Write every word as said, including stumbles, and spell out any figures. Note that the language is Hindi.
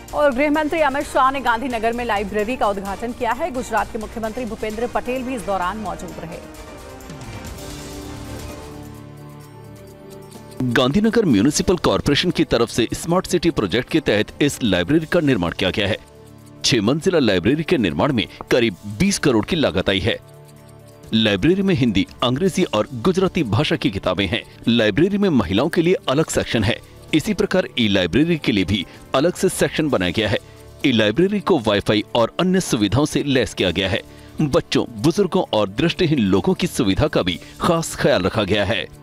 और गृह मंत्री अमित शाह ने गांधीनगर में लाइब्रेरी का उद्घाटन किया है। गुजरात के मुख्यमंत्री भूपेंद्र पटेल भी इस दौरान मौजूद रहे। गांधीनगर म्यूनिसिपल कॉरपोरेशन की तरफ से स्मार्ट सिटी प्रोजेक्ट के तहत इस लाइब्रेरी का निर्माण किया गया है। छह मंजिला लाइब्रेरी के निर्माण में करीब बीस करोड़ की लागत आई है। लाइब्रेरी में हिंदी, अंग्रेजी और गुजराती भाषा की किताबें हैं। लाइब्रेरी में महिलाओं के लिए अलग सेक्शन है। इसी प्रकार ई लाइब्रेरी के लिए भी अलग से सेक्शन बनाया गया है। ई लाइब्रेरी को वाईफाई और अन्य सुविधाओं से लैस किया गया है। बच्चों, बुजुर्गों और दृष्टिहीन लोगों की सुविधा का भी खास ख्याल रखा गया है।